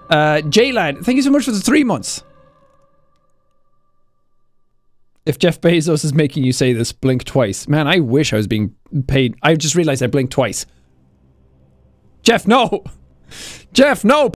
J-Lad, thank you so much for the 3 months. If Jeff Bezos is making you say this, blink twice. Man, I wish I was being paid. I just realized I blinked twice. Jeff, no! Jeff, no!